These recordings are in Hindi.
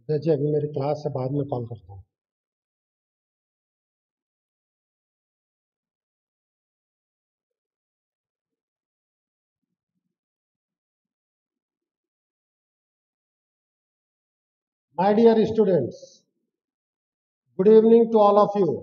जी अभी मेरी क्लास से बाद में कॉल करता हूँ। My dear students, good evening to all of you.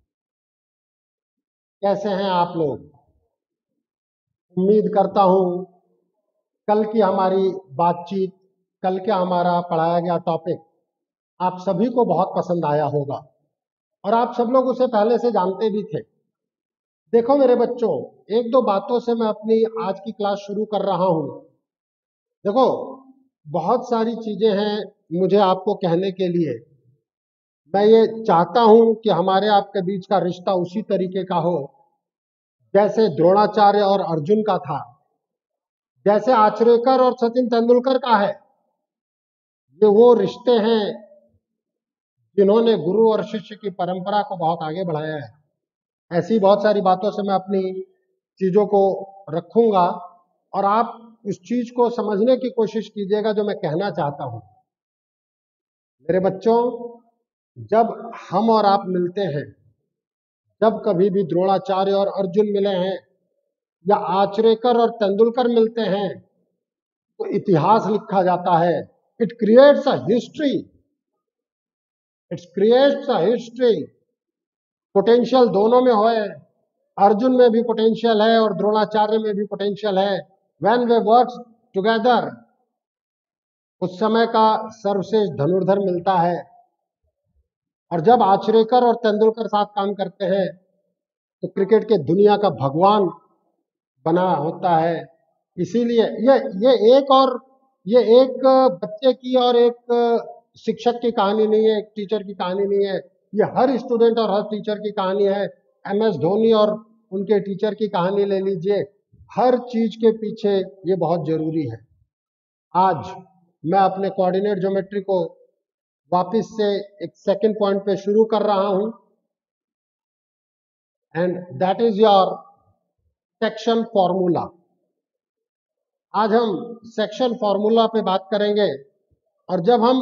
कैसे हैं आप लोग? उम्मीद करता हूँ कल की हमारी बातचीत, कल का हमारा पढ़ाया गया टॉपिक आप सभी को बहुत पसंद आया होगा और आप सब लोग उसे पहले से जानते भी थे। देखो मेरे बच्चों, एक दो बातों से मैं अपनी आज की क्लास शुरू कर रहा हूँ। देखो, बहुत सारी चीजें हैं मुझे आपको कहने के लिए। मैं ये चाहता हूं कि हमारे आपके बीच का रिश्ता उसी तरीके का हो जैसे द्रोणाचार्य और अर्जुन का था, जैसे आचरेकर और सचिन तेंदुलकर का है। ये वो रिश्ते हैं जिन्होंने गुरु और शिष्य की परंपरा को बहुत आगे बढ़ाया है। ऐसी बहुत सारी बातों से मैं अपनी चीजों को रखूंगा और आप उस चीज को समझने की कोशिश कीजिएगा जो मैं कहना चाहता हूं। मेरे बच्चों, जब हम और आप मिलते हैं, जब कभी भी द्रोणाचार्य और अर्जुन मिले हैं या आचरेकर और तेंदुलकर मिलते हैं, तो इतिहास लिखा जाता है। It creates a history, it creates a history. Potential दोनों में है, अर्जुन में भी पोटेंशियल है और द्रोणाचार्य में भी पोटेंशियल है। व्हेन वे वर्क टुगेदर, उस समय का सर्वश्रेष्ठ धनुर्धर मिलता है। और जब आचरेकर और तेंदुलकर साथ काम करते हैं तो क्रिकेट के दुनिया का भगवान बना होता है। इसीलिए ये एक बच्चे की और एक शिक्षक की कहानी नहीं है, एक टीचर की कहानी नहीं है। ये हर स्टूडेंट और हर टीचर की कहानी है। MS धोनी और उनके टीचर की कहानी ले लीजिए। हर चीज के पीछे ये बहुत जरूरी है। आज मैं अपने कोऑर्डिनेट ज्योमेट्री को वापस से एक सेकंड पॉइंट पे शुरू कर रहा हूं, and that is your section formula. आज हम सेक्शन फॉर्मूला पे बात करेंगे और जब हम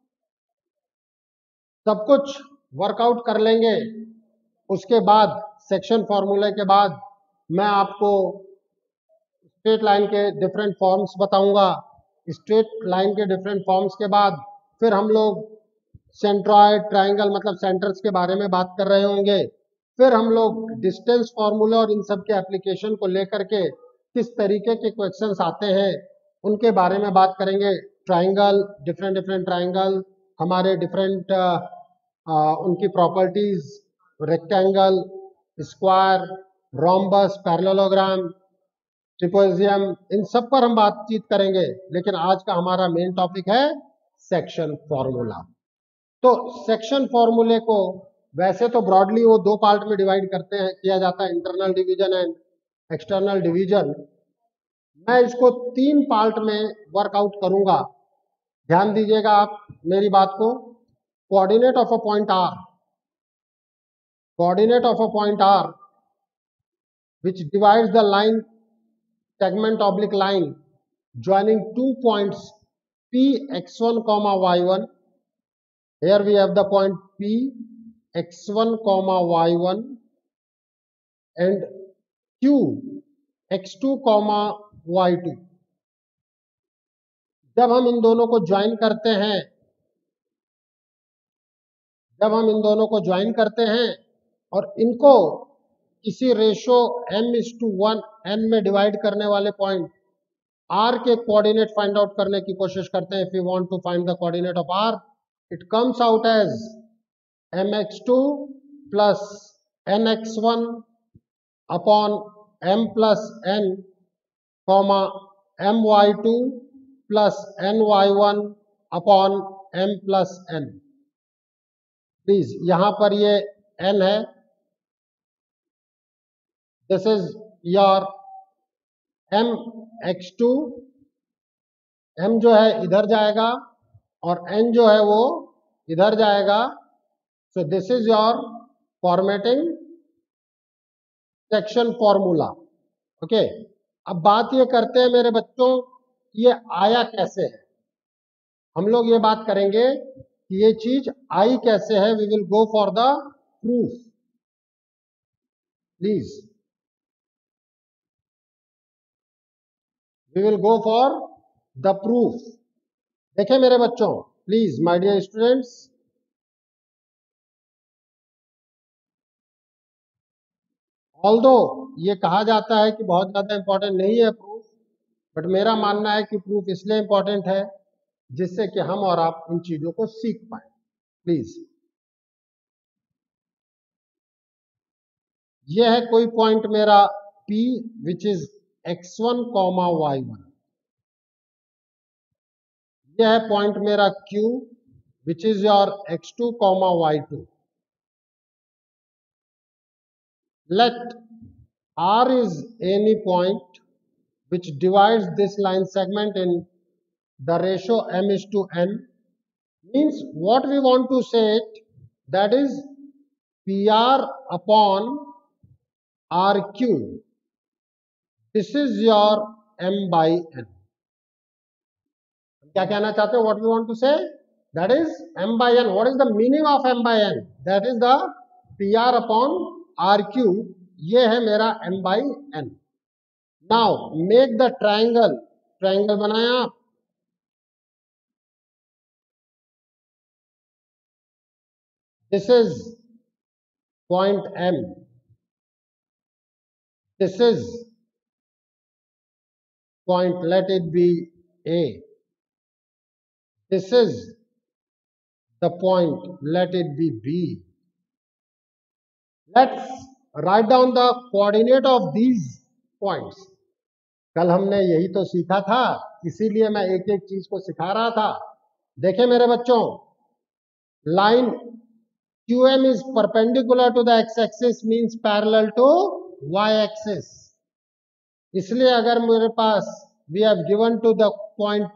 सब कुछ वर्कआउट कर लेंगे उसके बाद सेक्शन फॉर्मूले के बाद मैं आपको स्ट्रेट लाइन के डिफरेंट फॉर्म्स बताऊंगा। स्ट्रेट लाइन के डिफरेंट फॉर्म्स के बाद फिर हम लोग सेंट्रॉयड, ट्रायंगल मतलब सेंटर्स के बारे में बात कर रहे होंगे। फिर हम लोग डिस्टेंस फॉर्मूला और इन सब के एप्लीकेशन को लेकर के किस तरीके के क्वेश्चंस आते हैं उनके बारे में बात करेंगे। ट्रायंगल, डिफरेंट डिफरेंट ट्रायंगल, हमारे डिफरेंट उनकी properties, rectangle, square, rhombus, parallelogram, trapezium, इन सब पर हम बातचीत करेंगे। लेकिन आज का हमारा मेन टॉपिक है सेक्शन फॉर्मूला। तो सेक्शन फॉर्मूले को वैसे तो ब्रॉडली वो दो पार्ट में डिवाइड करते हैं, किया जाता है, internal division and external division. मैं इसको 3 पार्ट में वर्कआउट करूंगा। ध्यान दीजिएगा आप मेरी बात को। Coordinate of a point R, coordinate of a point R which divides the line segment oblique line joining 2 points P x1 comma y1. Here we have the point P x1 comma y1 and Q x2 comma y2. जब हम इन दोनों को ज्वाइन करते हैं, जब हम इन दोनों को ज्वाइन करते हैं और इनको किसी रेशो m:1 n में डिवाइड करने वाले पॉइंट r के कोऑर्डिनेट फाइंड आउट करने की कोशिश करते हैं। If you want to find the coordinate of r, it comes out as mx2 plus nx1 upon m plus n comma my2 plus ny1 upon m plus n। Please यहां पर ये n है, this is your mx2, m जो है इधर जाएगा और n जो है वो इधर जाएगा। So this is your formatting section formula. Okay, अब बात ये करते हैं मेरे बच्चों, ये आया कैसे है। हम लोग ये बात करेंगे कि ये चीज आई कैसे है, we will go for the proof please, we will go for the proof. देखें मेरे बच्चों, please my dear students, although ये कहा जाता है कि बहुत ज्यादा इंपॉर्टेंट नहीं है प्रूफ, बट मेरा मानना है कि प्रूफ इसलिए इंपॉर्टेंट है जिससे कि हम और आप इन चीजों को सीख पाए। प्लीज, यह है कोई पॉइंट मेरा P which is x1, y1, यह है पॉइंट मेरा Q which is your x2, y2। Let R is any point which divides this line segment in the ratio m is to n, means what we want to say it, that is PR upon RQ, this is your m by n। क्या कहना चाहते हैं? What we want to say, that is m by n। What is the meaning of m by n? That is the PR upon RQ, ये है मेरा m by n। Now make the triangle, triangle बनाया आप, this is point M, this is point, let it be A, this is the point, let it be B। Let's write down the coordinate of these points। कल हमने यही तो सीखा था, इसीलिए मैं एक एक चीज को सिखा रहा था। देखें मेरे बच्चों, line QM is perpendicular to the x-axis means parallel to y-axis। इसलिए अगर मेरे पास we have given to the point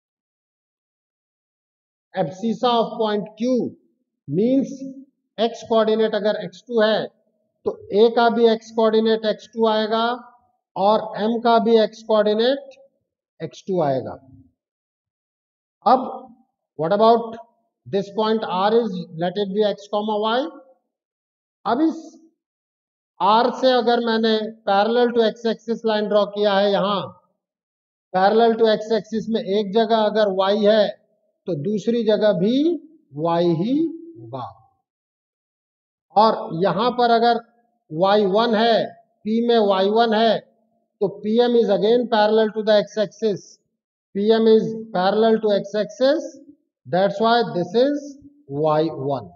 abscissa of point Q means x coordinate अगर x2 है तो A का भी x कोऑर्डिनेट x2 आएगा और M का भी x कोऑर्डिनेट x2 आएगा। अब what about this point R is, let it be x, y। अब इस R से अगर मैंने parallel to x axis line draw किया है, यहां पैरेलल टू x एक्सिस में एक जगह अगर y है तो दूसरी जगह भी y ही होगा, और यहां पर अगर y1 है, P में y1 है तो PM is again parallel to the x-axis, PM is parallel to x-axis, that's why this is y1,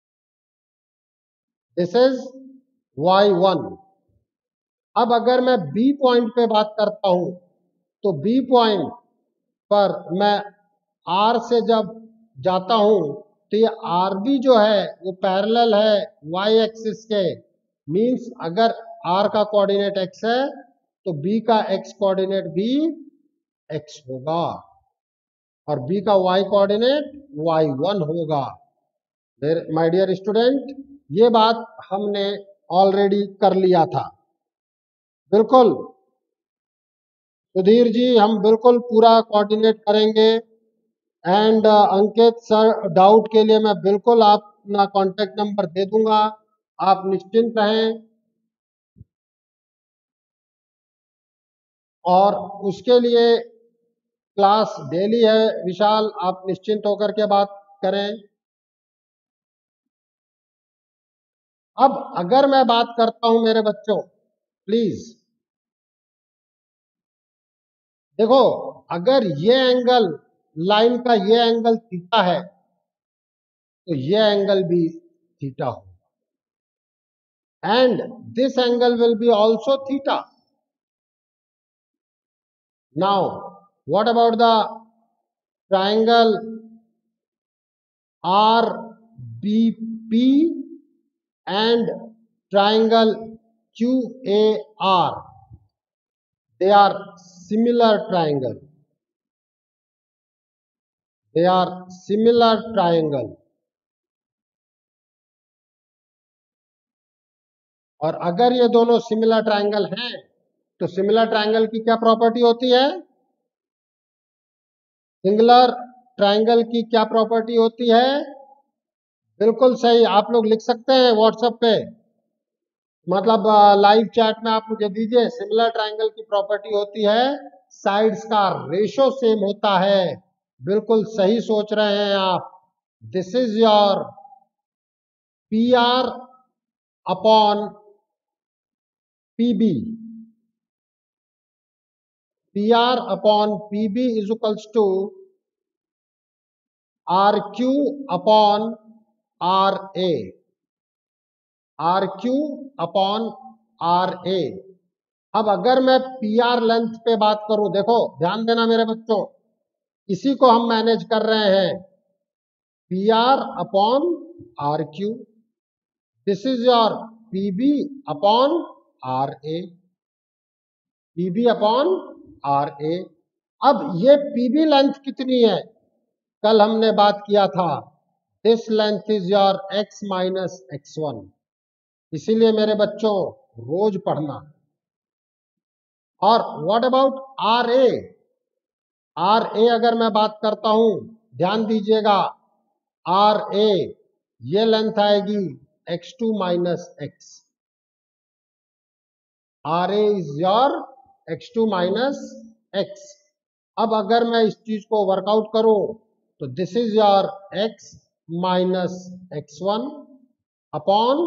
this is y1। अब अगर मैं B पॉइंट पे बात करता हूं तो B पॉइंट पर मैं R से जब जाता हूं तो ये RB जो है वो पैरेलल है y एक्सिस के, मींस अगर R का कोऑर्डिनेट x है तो B का x कोऑर्डिनेट भी x होगा और B का y कोऑर्डिनेट y1 होगा। माय डियर स्टूडेंट, ये बात हमने ऑलरेडी कर लिया था। बिल्कुल सुधीर जी, हम बिल्कुल पूरा कोऑर्डिनेट करेंगे। एंड अंकित सर, डाउट के लिए मैं बिल्कुल आप अपना कॉन्टेक्ट नंबर दे दूंगा, आप निश्चिंत रहें। और उसके लिए क्लास डेली है विशाल, आप निश्चिंत होकर के बात करें। अब अगर मैं बात करता हूं मेरे बच्चों, प्लीज देखो, अगर ये एंगल, लाइन का ये एंगल थीटा है तो ये एंगल भी थीटा होगा, and this angle will be also theta. Now what about the triangle RBP and triangle QAR, they are similar triangle, they are similar triangle। और अगर ये दोनों सिमिलर ट्राइंगल हैं तो सिमिलर ट्राइंगल की क्या प्रॉपर्टी होती है? सिंगुलर ट्रायंगल की क्या प्रॉपर्टी होती है? बिल्कुल सही, आप लोग लिख सकते हैं व्हाट्सएप पे, मतलब लाइव चैट में आप मुझे दीजिए। सिमिलर ट्रायंगल की प्रॉपर्टी होती है साइड्स का रेशो सेम होता है। बिल्कुल सही सोच रहे हैं आप। This is your P R upon PB. P R upon PB is equals to R Q upon R A. R Q upon R A. अब अगर मैं पी आर लेंथ पे बात करूं, देखो ध्यान देना मेरे बच्चों, इसी को हम मैनेज कर रहे हैं। P R upon R Q, this is your PB upon R A. PB upon R A. अब ये पीबी लेंथ कितनी है? कल हमने बात किया था, this length is your X minus X one. इसीलिए मेरे बच्चों रोज पढ़ना। और what about R A? R A अगर मैं बात करता हूं, ध्यान दीजिएगा, आर ए ये लेंथ आएगी x2 minus X. R A is your x2 minus X. अब अगर मैं इस चीज को वर्कआउट करूं तो this is your x minus x1 upon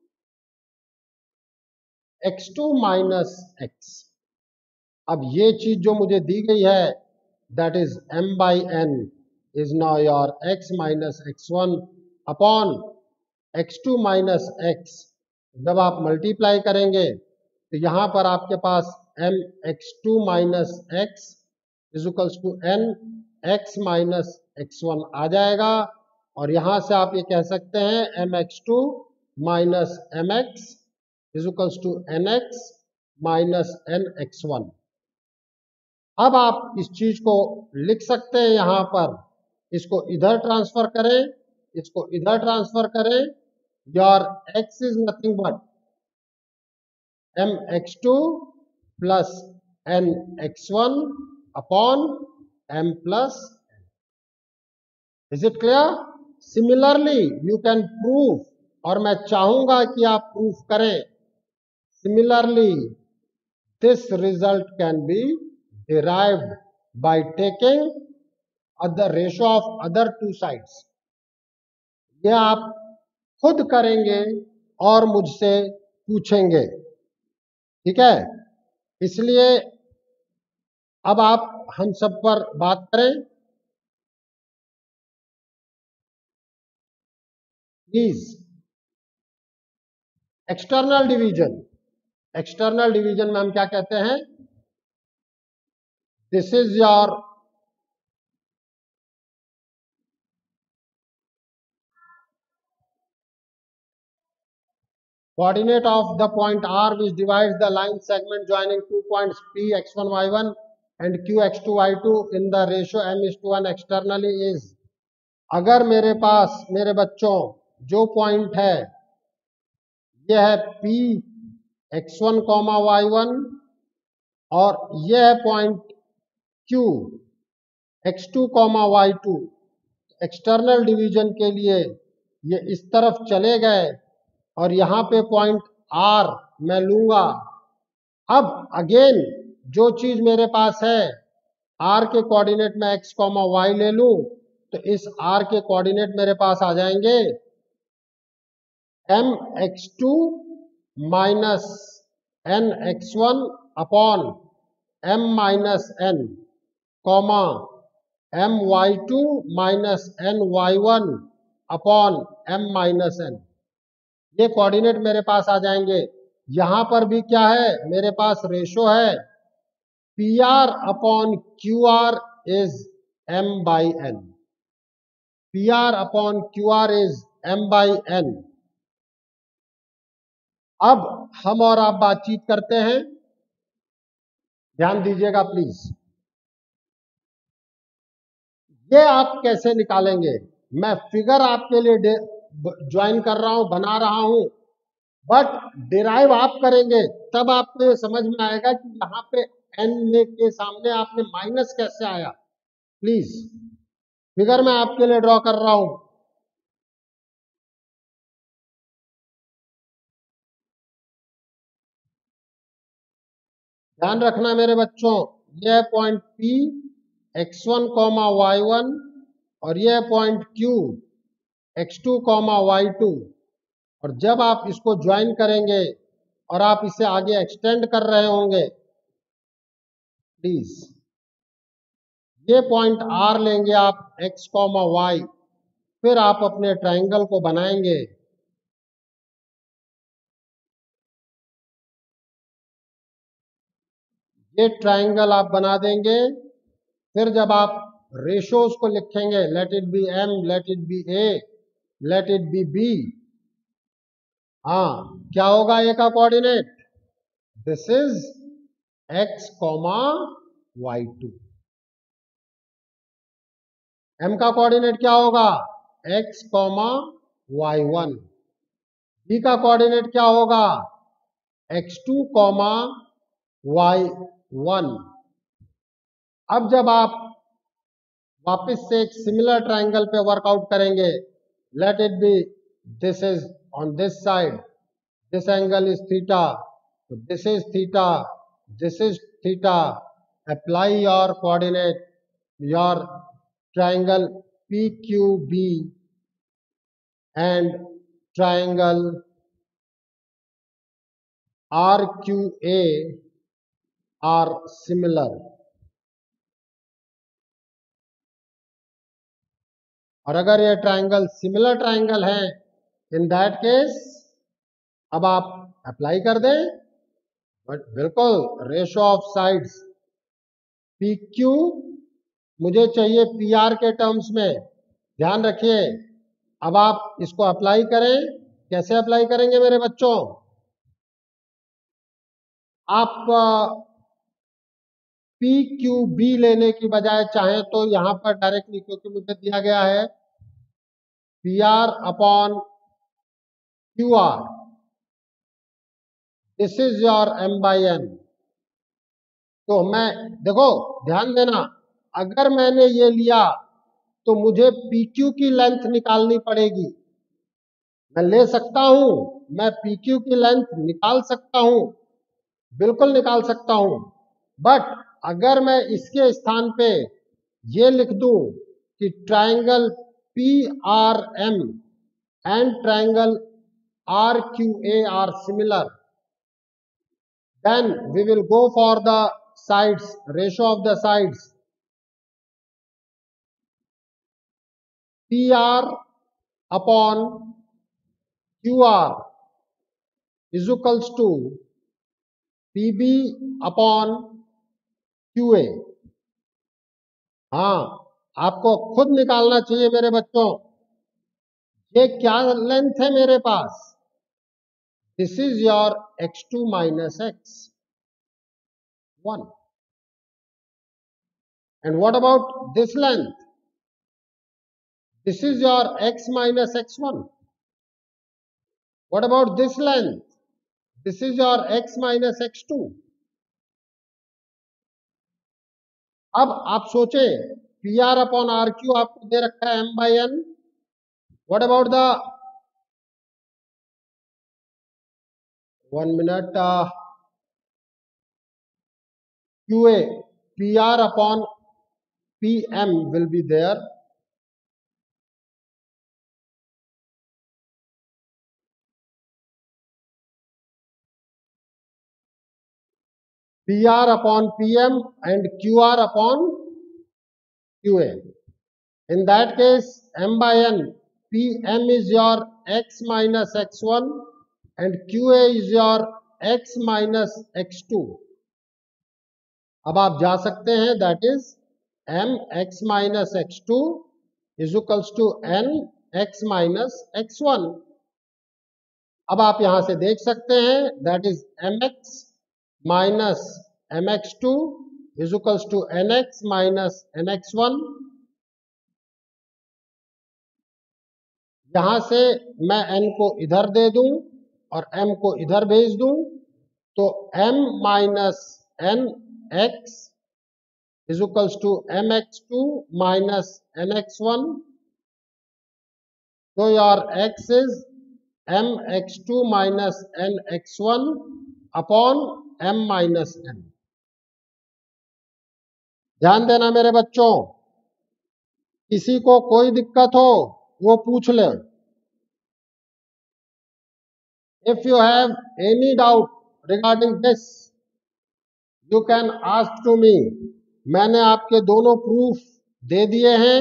x2 minus X. अब ये चीज जो मुझे दी गई है, that is m by n is now your x minus x1 upon x2 minus X. जब आप मल्टीप्लाई करेंगे तो यहां पर आपके पास m x2 minus X is equals to n x minus x1 आ जाएगा। और यहां से आप ये कह सकते हैं m x2 minus mx is equals to nx minus n x1। अब आप इस चीज को लिख सकते हैं यहां पर, इसको इधर ट्रांसफर करें, इसको इधर ट्रांसफर करें। Your x is nothing but mx2 plus nx1 upon m plus. Is it clear? Similarly you can prove, और मैं चाहूंगा कि आप प्रूफ करें। Similarly this result can be derived by taking the ratio of other two sides। ये आप खुद करेंगे और मुझसे पूछेंगे, ठीक है? इसलिए अब आप हम सब पर बात करें please. External division, external division में हम क्या कहते हैं? This is your coordinate of the point R which divides the line segment joining two points P x1 y1 and Q x2 y2 in the ratio m:1 externally is। अगर मेरे पास मेरे बच्चों जो पॉइंट है यह है P x1 y1 और यह है point Q x2 y2, external division के लिए ये इस तरफ चले गए और यहां पे पॉइंट R मैं लूंगा। अब अगेन जो चीज मेरे पास है, R के कोऑर्डिनेट में x, y ले लूं तो इस R के कोऑर्डिनेट मेरे पास आ जाएंगे mx2 minus nx1 upon m minus n comma my2 minus ny1 upon m minus n। ये कोऑर्डिनेट मेरे पास आ जाएंगे। यहां पर भी क्या है, मेरे पास रेशो है PR upon QR is m by n। PR upon QR is m by n। अब हम और आप बातचीत करते हैं, ध्यान दीजिएगा प्लीज। ये आप कैसे निकालेंगे? मैं फिगर आपके लिए ज्वाइन कर रहा हूं, बना रहा हूं, बट डिराइव आप करेंगे तब आपको ये समझ में आएगा कि यहां पे n के सामने आपने माइनस कैसे आया। प्लीज फिगर मैं आपके लिए ड्रॉ कर रहा हूं। ध्यान रखना मेरे बच्चों, यह पॉइंट P x1, y1 और यह पॉइंट Q x2, y2। और जब आप इसको ज्वाइन करेंगे और आप इसे आगे एक्सटेंड कर रहे होंगे, प्लीज ये पॉइंट R लेंगे आप x, y, फिर आप अपने ट्राइंगल को बनाएंगे। ये ट्राइंगल आप बना देंगे। फिर जब आप रेशोज को लिखेंगे, let it be M, let it be A, let it be B, हाँ क्या होगा A का coordinate? This is x, y2। M का कोऑर्डिनेट क्या होगा? x, y1। B का कोऑर्डिनेट क्या होगा? x2, y1। अब जब आप वापस से एक सिमिलर ट्राइंगल पे वर्कआउट करेंगे, let it be this is on this side, this angle is theta, this is theta, this is theta. Apply your coordinate, your triangle PQB and triangle RQA are similar। और अगर ये ट्राइंगल सिमिलर ट्राइंगल है, इन दैट केस अब आप अप्लाई कर दें। बट बिल्कुल रेशो ऑफ साइड्स PQ मुझे चाहिए PR के टर्म्स में। ध्यान रखिए, अब आप इसको अप्लाई करें। कैसे अप्लाई करेंगे मेरे बच्चों? आप PQB लेने की बजाय चाहें तो यहां पर डायरेक्टली, क्योंकि मुझे दिया गया है PR upon QR, this is your M/N। तो मैं, देखो ध्यान देना, अगर मैंने ये लिया तो मुझे PQ की लेंथ निकालनी पड़ेगी। मैं ले सकता हूं, मैं PQ की लेंथ निकाल सकता हूं, बिल्कुल निकाल सकता हूं। बट अगर मैं इसके स्थान पे ये लिख दूं कि triangle PRM and triangle RQA are similar, then we will go for the sides, ratio of the sides। PR upon QR is equals to PB upon QA। हाँ, आपको खुद निकालना चाहिए मेरे बच्चों। ये क्या लेंथ है मेरे पास? This is your x2 minus x1। and what about this length? This is your x minus x1। what about this length? This is your x minus x2। अब आप सोचें, PR अपॉन RQ आपको दे रखा है M/N। What about the 1 minute QA, PR upon PM will be there। PR upon PM and QR upon QA। In that case, M/N, PM is your x minus x1 and QA is your x minus x2। अब आप जा सकते हैं, that is M x minus x2 is equals to N x minus x1। अब आप यहां से देख सकते हैं, that is mx minus mx2 is equals to nx minus nx1। यहां से मैं n को इधर दे दूं और m को इधर भेज दूं, तो m minus n x is equals to mx2 minus nx1. So your x is mx2 minus nx1 upon m minus n. ध्यान देना मेरे बच्चों, किसी को कोई दिक्कत हो वो पूछ ले. If you have any doubt regarding this, you can ask to me. मैंने आपके दोनों प्रूफ दे दिए हैं.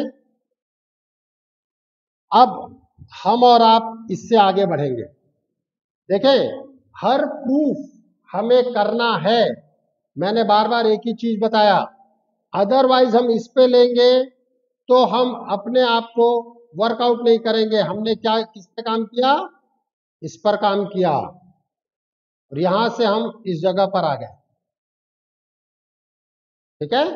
अब हम और आप इससे आगे बढ़ेंगे. देखें, हर प्रूफ हमें करना है. मैंने बार बार एक ही चीज बताया, अदरवाइज हम इस पे लेंगे तो हम अपने आप को वर्कआउट नहीं करेंगे. हमने क्या किस पे काम किया? इस पर काम किया और यहां से हम इस जगह पर आ गए. ठीक है?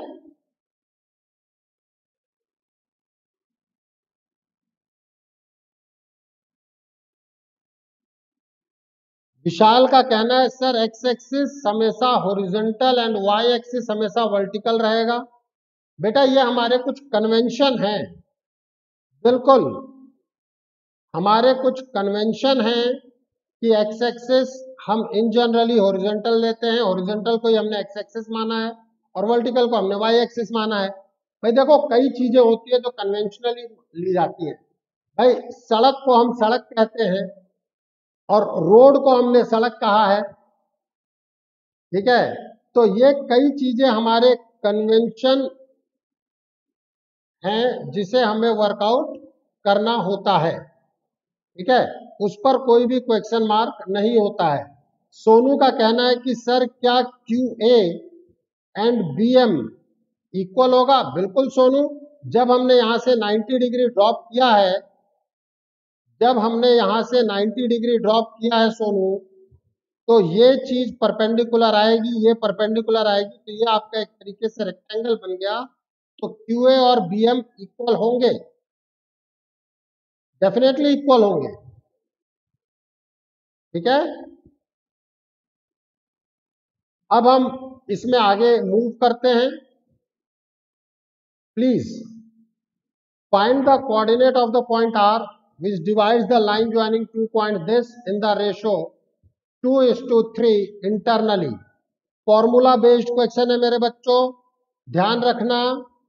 विशाल का कहना है सर एक्स एक्सिस हमेशा हॉरिजॉन्टल एंड वाई एक्सिस हमेशा वर्टिकल रहेगा. बेटा ये हमारे कुछ कन्वेंशन हैं. बिल्कुल हमारे कुछ कन्वेंशन हैं कि एक्स एक्सिस हम इन जनरली हॉरिजॉन्टल लेते हैं. हॉरिजॉन्टल को ही हमने एक्स एक्सिस माना है और वर्टिकल को हमने वाई एक्सिस माना है. भाई देखो, कई चीजें होती है जो कन्वेंशनली ली जाती है. भाई सड़क को हम सड़क कहते हैं और रोड को हमने सड़क कहा है. ठीक है? तो ये कई चीजें हमारे कन्वेंशन हैं जिसे हमें वर्कआउट करना होता है. ठीक है? उस पर कोई भी क्वेश्चन मार्क नहीं होता है. सोनू का कहना है कि सर क्या QA एंड BM इक्वल होगा? बिल्कुल सोनू, जब हमने यहां से 90 डिग्री ड्रॉप किया है, जब हमने यहां से 90 डिग्री ड्रॉप किया है सोनू, तो ये चीज परपेंडिकुलर आएगी, ये परपेंडिकुलर आएगी, तो ये आपका एक तरीके से रेक्टेंगल बन गया. तो QA और BM इक्वल होंगे, डेफिनेटली इक्वल होंगे. ठीक है? अब हम इसमें आगे मूव करते हैं. Please find the coordinate of the point R which divides the line joining two points this in the ratio 2:3 internally. Formula based question है मेरे बच्चों, ध्यान रखना.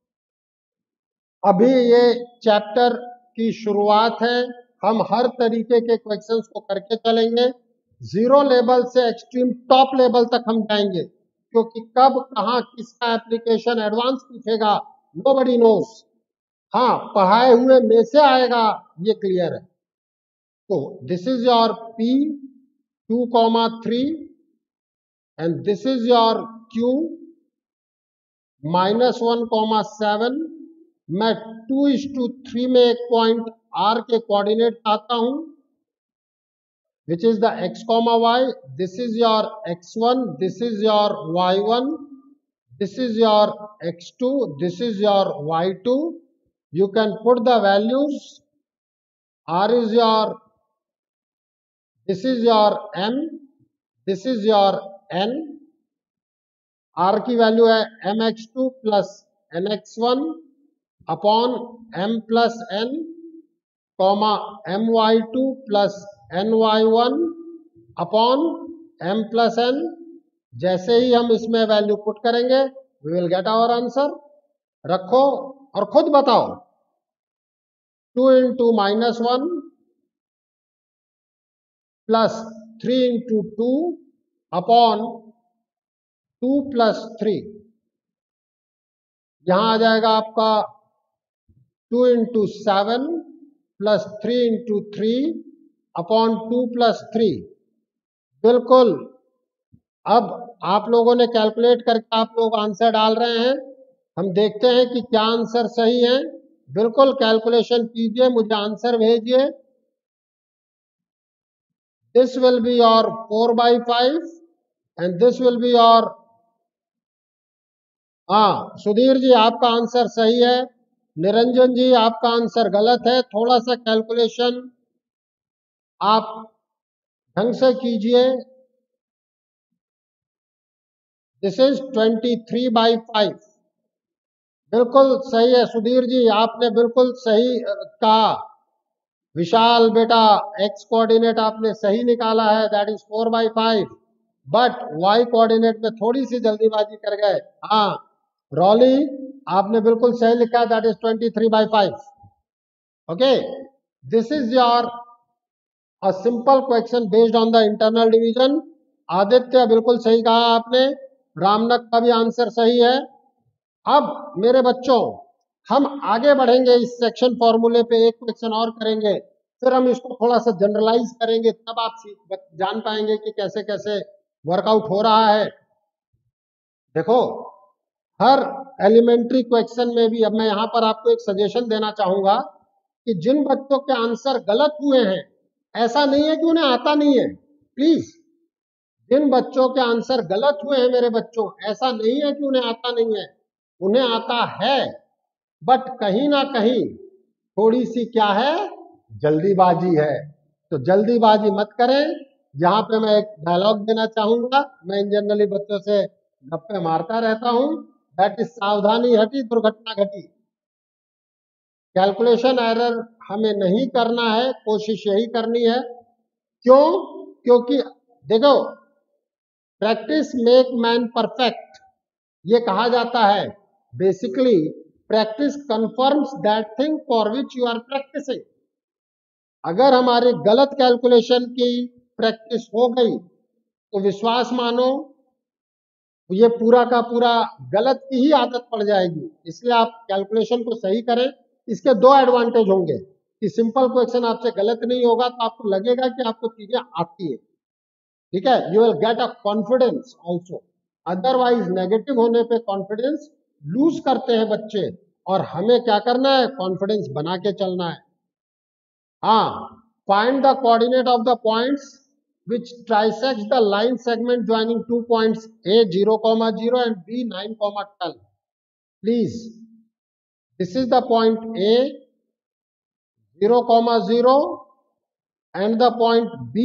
अभी ये चैप्टर की शुरुआत है, हम हर तरीके के क्वेश्चंस को करके चलेंगे. जीरो लेवल से एक्सट्रीम टॉप लेवल तक हम जाएंगे, क्योंकि कब कहां किसका एप्लीकेशन एडवांस पूछेगा नोबडी नोज. हाँ, पढ़ाए हुए में से आएगा, ये क्लियर है. तो this is your P 2,3 and this is your Q -1,7. मैं 2:3 में एक पॉइंट R के कोऑर्डिनेट चाहता हूं, which is the x, y. This is your x1, this is your y1, this is your x2, this is your y2. You can put the values. R is your, this is your M, this is your N. R की वैल्यू है mx2 plus nx1 upon m plus n, my2 plus ny1 upon m plus n. जैसे ही हम इसमें वैल्यू पुट करेंगे we will get our answer. रखो और खुद बताओ. 2 into -1 plus 3 into 2 upon 2 plus 3. यहां आ जाएगा आपका 2 into 7 plus 3 into 3 upon 2 plus 3. बिल्कुल, अब आप लोगों ने कैलकुलेट करके आप लोग आंसर डाल रहे हैं. हम देखते हैं कि क्या आंसर सही है. बिल्कुल कैलकुलेशन कीजिए, मुझे आंसर भेजिए. This will be your 4/5 and this will be your. हाँ सुधीर जी, आपका आंसर सही है. निरंजन जी, आपका आंसर गलत है. थोड़ा सा कैलकुलेशन आप ढंग से कीजिए. This is 23/5. बिल्कुल सही है सुधीर जी, आपने बिल्कुल सही कहा। विशाल बेटा, एक्स कोऑर्डिनेट आपने सही निकाला है, that is 4/5। But Y coordinate में थोड़ी सी जल्दीबाजी कर गए। हाँ रॉली, आपने बिल्कुल सही लिखा है, that is 23/5। Okay, this is your a simple question based on the internal division. Aditya बिल्कुल सही कहा आपने, रामनक का भी आंसर सही है। अब मेरे बच्चों, हम आगे बढ़ेंगे इस सेक्शन फॉर्मूले पे, एक क्वेश्चन और करेंगे, फिर हम इसको थोड़ा सा जनरलाइज करेंगे, तब आप जान पाएंगे कि कैसे कैसे वर्कआउट हो रहा है। देखो, हर एलिमेंट्री क्वेश्चन में भी, अब मैं यहां पर आपको एक सजेशन देना चाहूंगा कि जिन बच्चों के आंसर गलत हुए हैं, ऐसा नहीं है कि उन्हें आता नहीं है, प्लीज, जिन बच्चों के आंसर गलत हुए हैं मेरे बच्चों, ऐसा नहीं है कि उन्हें आता नहीं है, उन्हें आता है, बट कहीं ना कहीं थोड़ी सी क्या है, जल्दीबाजी है। तो जल्दीबाजी मत करें। यहाँ पे मैं एक डायलॉग देना चाहूंगा, मैं इन जनरली बच्चों से गप्पे मारता रहता हूं, दैट इज सावधानी हटी दुर्घटना घटी। कैलकुलेशन एरर हमें नहीं करना है, कोशिश यही करनी है। क्यों? क्योंकि देखो, प्रैक्टिस मेक मैन परफेक्ट, ये कहा जाता है। Basically practice confirms that thing for which you are practising. अगर हमारी गलत कैलकुलेशन की प्रैक्टिस हो गई तो विश्वास मानो ये पूरा का पूरा गलत की ही आदत पड़ जाएगी। इसलिए आप कैलकुलेशन को सही करें। इसके दो एडवांटेज होंगे कि सिंपल क्वेश्चन आपसे गलत नहीं होगा, तो आपको लगेगा कि आपको चीजें आती है, ठीक है, you will get a confidence also. Otherwise negative होने पे कॉन्फिडेंस लूज करते हैं बच्चे, और हमें क्या करना है, कॉन्फिडेंस बना के चलना है। हाँ, find the coordinate of the points which trisects the line segment joining 2 points A 0,0 and B 9,12. Please, this is the point A 0,0 and the point B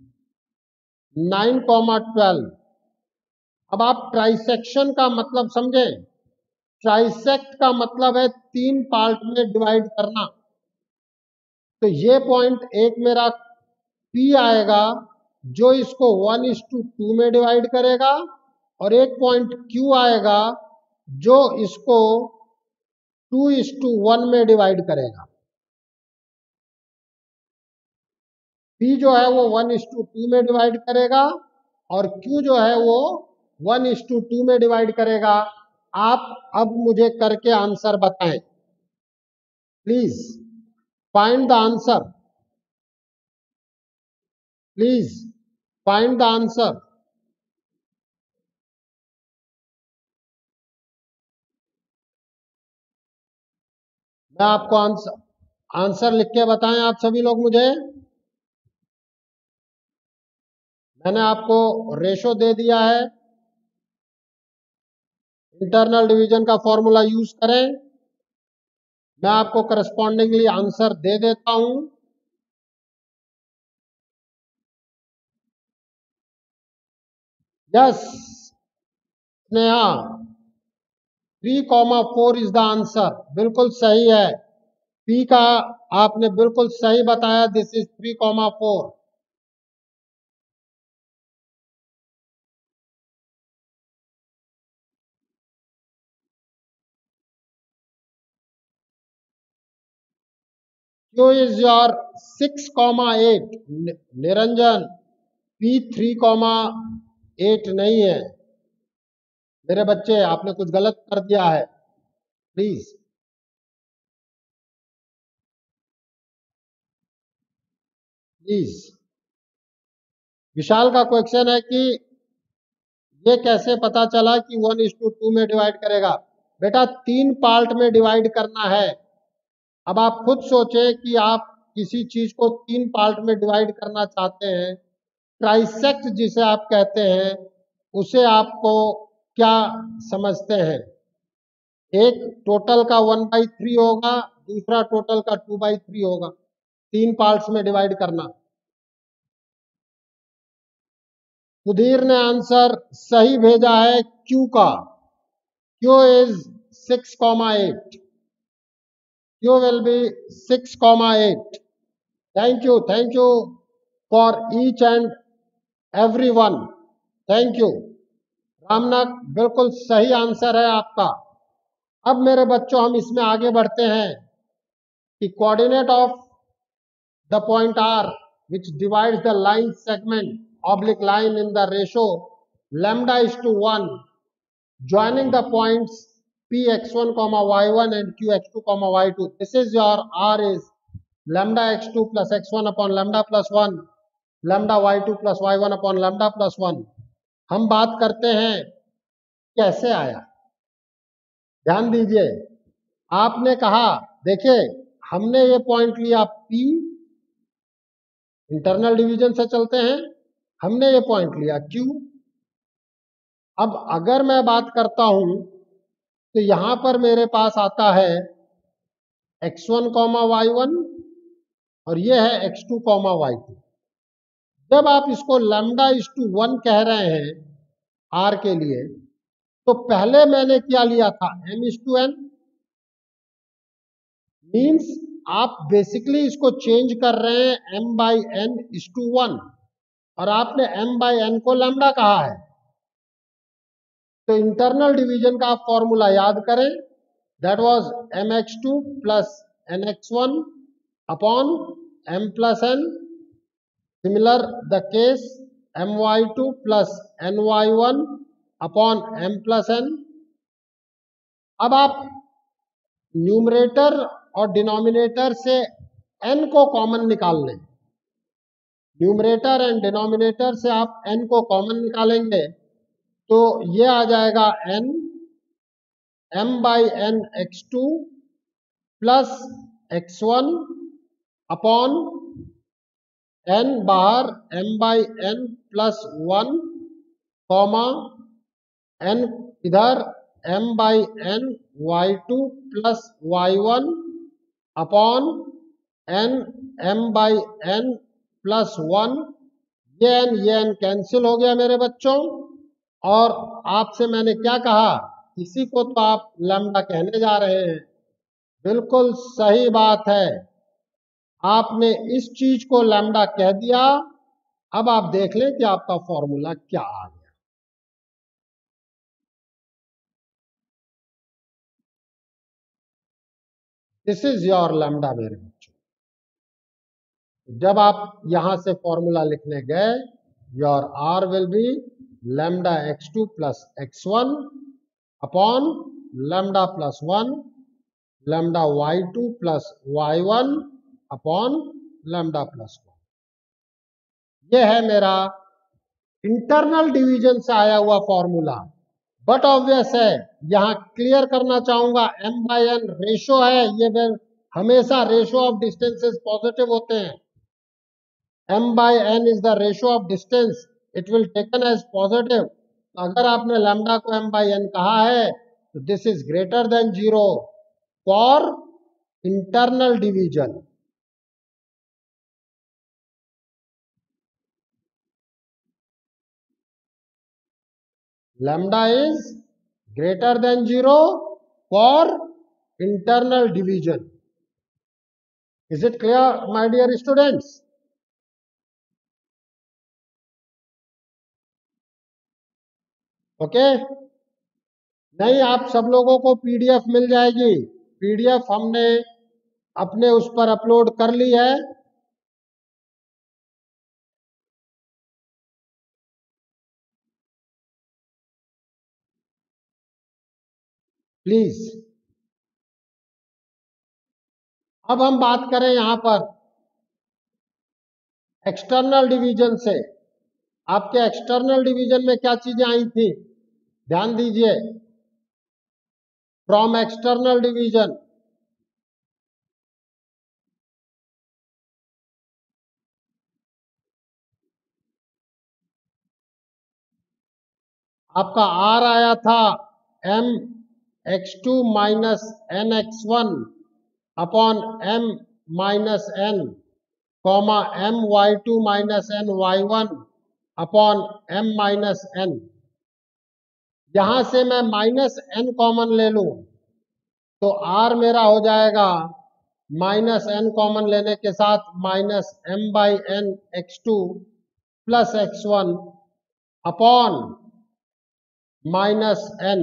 9,12. अब आप ट्राइसेक्शन का मतलब समझें। ट्राइसेक्ट का मतलब है तीन पार्ट में डिवाइड करना। तो ये पॉइंट एक मेरा P आएगा, जो इसको 1:2 में डिवाइड करेगा, और एक पॉइंट Q आएगा जो इसको 2:1 में डिवाइड करेगा। P जो है वो 1:2 में डिवाइड करेगा, और Q जो है वो 1:2 में डिवाइड करेगा। आप अब मुझे करके आंसर बताएं, please find the answer, please find the answer. मैं आपको आंसर लिख के बताएं आप सभी लोग मुझे। मैंने आपको रेशो दे दिया है, इंटरनल डिवीजन का फॉर्मूला यूज करें। मैं आपको करस्पॉन्डिंगली आंसर दे देता हूं। Yes Sneha, 3,4 is the answer, बिल्कुल सही है। पी का आपने बिल्कुल सही बताया, this is 3,4। Q is your 6,8। Niranjan, P 3,8 नहीं है मेरे बच्चे, आपने कुछ गलत कर दिया है, प्लीज। प्लीज, विशाल का क्वेश्चन है कि ये कैसे पता चला कि 1:2 में डिवाइड करेगा। बेटा तीन पार्ट में डिवाइड करना है। अब आप खुद सोचे कि आप किसी चीज को तीन पार्ट में डिवाइड करना चाहते हैं, ट्राइसेक्ट जिसे आप कहते हैं, उसे आपको क्या समझते हैं? एक टोटल का 1/3 होगा, दूसरा टोटल का 2/3 होगा। तीन पार्ट्स में डिवाइड करना। सुधीर ने आंसर सही भेजा है, क्यू का। Q is 6,8. Q will be 6,8. Thank you for each and every one. Thank you. Ramnath, बिल्कुल सही आंसर है आपका। अब मेरे बच्चों हम इसमें आगे बढ़ते हैं कि coordinate of the point R which divides the line segment oblique line in the ratio lambda is to 1 joining the points Px1, y1 and Qx2, y2. This is your R is lambda x2 plus x1 upon lambda plus 1 lambda y2 plus y1 upon lambda plus 1. हम बात करते हैं कैसे आया। ध्यान दीजिए, आपने कहा देखिए हमने ये पॉइंट लिया P, इंटरनल डिवीजन से चलते हैं, हमने ये पॉइंट लिया Q। अब अगर मैं बात करता हूं तो यहां पर मेरे पास आता है x1, y1 और ये है x2, y2। जब आप इसको लैम्डा इज टू 1 कह रहे हैं R के लिए, तो पहले मैंने क्या लिया था m is to n, means आप बेसिकली इसको चेंज कर रहे हैं m by n is to 1 और आपने m बाई n को लैम्डा कहा है। तो इंटरनल डिवीजन का आप फॉर्मूला याद करें, that was mx2 plus nx1 upon m plus n। Similar the case my2 plus ny1 upon m plus n। अब आप न्यूमरेटर और डिनोमिनेटर से n को कॉमन निकाल लें। न्यूमरेटर एंड डिनोमिनेटर से आप n को कॉमन निकालेंगे तो ये आ जाएगा n m by n x2 plus x1 upon n बाहर m by n plus 1 comma n इधर m by n y2 plus y1 upon n m by n plus 1। ये n कैंसिल हो गया मेरे बच्चों। और आपसे मैंने क्या कहा, इसी को तो आप लैम्डा कहने जा रहे हैं। बिल्कुल सही बात है, आपने इस चीज को लैम्डा कह दिया। अब आप देख लें कि आपका फॉर्मूला क्या आ गया। दिस इज योर लैम्डा मेरे बच्चों। जब आप यहां से फॉर्मूला लिखने गए, your R will be lambda x2 plus x1 upon lambda plus 1 lambda y2 plus y1 upon lambda plus 1। यह है मेरा इंटरनल डिवीजन से आया हुआ फॉर्मूला। बट ऑब्वियस है, यहां क्लियर करना चाहूंगा m बाई n रेशो है, ये हमेशा रेशो ऑफ डिस्टेंसेस पॉजिटिव होते हैं। m by n is the ratio of distance, it will taken as positive. अगर आपने लैम्डा को m बाई n कहा है तो this is greater than 0 for internal division. lambda is greater than 0 for internal division. Is it clear, my dear students? Okay नहीं, आप सब लोगों को पीडीएफ मिल जाएगी। पीडीएफ हमने अपने उस पर अपलोड कर ली है। प्लीज अब हम बात करें यहां पर एक्सटर्नल डिवीजन से। आपके एक्सटर्नल डिवीजन में क्या चीजें आई थी, ध्यान दीजिए। फ्रॉम एक्सटर्नल डिवीजन आपका आर आया था m x2 minus n x1 upon m minus n comma m y2 minus n y1 upon m minus n। यहां से मैं माइनस n कॉमन ले लूं तो r मेरा हो जाएगा माइनस n कॉमन लेने के साथ minus m by n x2 plus x1 upon minus n,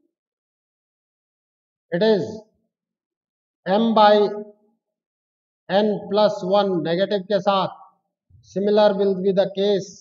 it is m by n plus 1 negative के साथ. Similar will be the case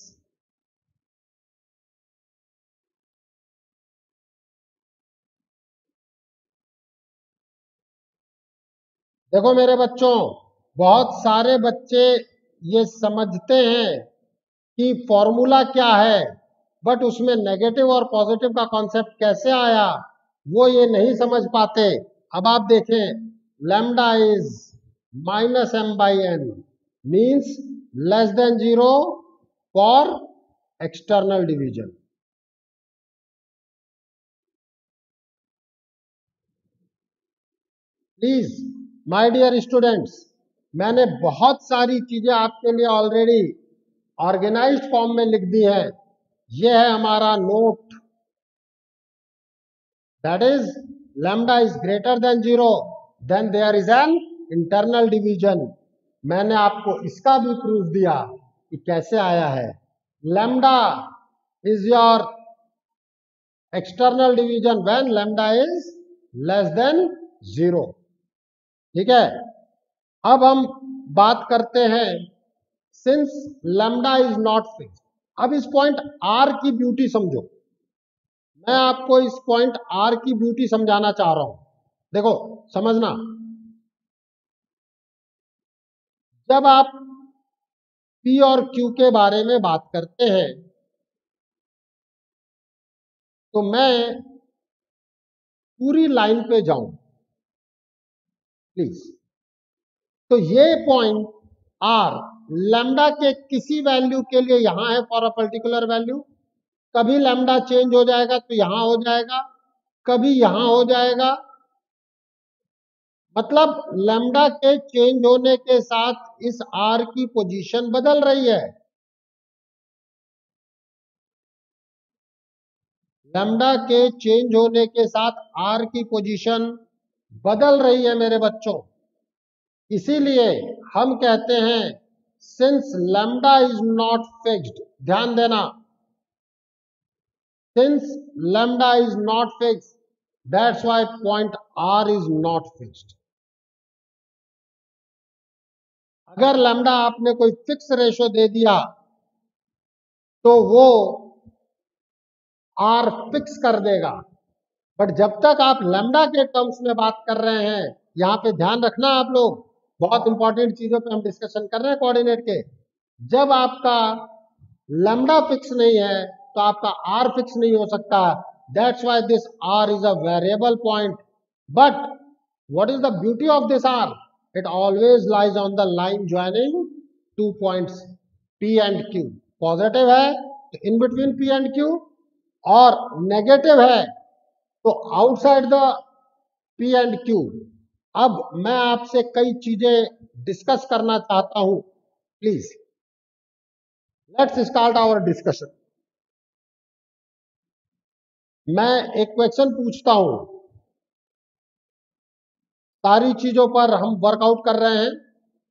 देखो मेरे बच्चों, बहुत सारे बच्चे ये समझते हैं कि फॉर्मूला क्या है, बट उसमें नेगेटिव और पॉजिटिव का कॉन्सेप्ट कैसे आया वो ये नहीं समझ पाते. अब आप देखें, lambda is minus M by N means less than 0 for external division. Please my dear students, मैंने बहुत सारी चीजें आपके लिए ऑलरेडी ऑर्गेनाइज्ड फॉर्म में लिख दी है. यह है हमारा note, that is lambda is greater than 0 then there is an internal division. मैंने आपको इसका भी प्रूफ दिया कि कैसे आया है. Lambda is your external division when lambda is less than 0. ठीक है. अब हम बात करते हैं since lambda is not fixed. अब इस पॉइंट आर की ब्यूटी समझो. मैं आपको इस पॉइंट आर की ब्यूटी समझाना चाह रहा हूं. देखो समझना, जब आप P और Q के बारे में बात करते हैं तो मैं पूरी लाइन पे जाऊं प्लीज. तो ये पॉइंट R लैम्डा के किसी वैल्यू के लिए यहां है फॉर अ पर्टिकुलर वैल्यू. कभी लैम्डा चेंज हो जाएगा तो यहां हो जाएगा, कभी यहां हो जाएगा. मतलब लैम्डा के चेंज होने के साथ इस R की पोजीशन बदल रही है. लैम्डा के चेंज होने के साथ R की पोजीशन बदल रही है मेरे बच्चों. इसीलिए हम कहते हैं since lambda is not fixed. ध्यान देना, since lambda is not fixed that's why point R is not fixed. अगर लैम्डा आपने कोई फिक्स रेशो दे दिया तो वो R फिक्स कर देगा. बट जब तक आप लैम्डा के टर्म्स में बात कर रहे हैं, यहां पे ध्यान रखना आप लोग, बहुत इंपॉर्टेंट चीजों पे हम डिस्कशन कर रहे हैं कोऑर्डिनेट के. जब आपका लैम्डा फिक्स नहीं है तो आपका R फिक्स नहीं हो सकता. That's why this R is a variable point. But what is the beauty of this R? It always lies on the line joining two points P and Q. Positive है तो in between P and Q, और नेगेटिव है तो outside the P and Q. अब मैं आपसे कई चीजें डिस्कस करना चाहता हूं. Please let's start our discussion. मैं एक क्वेश्चन पूछता हूं, सारी चीजों पर हम वर्कआउट कर रहे हैं.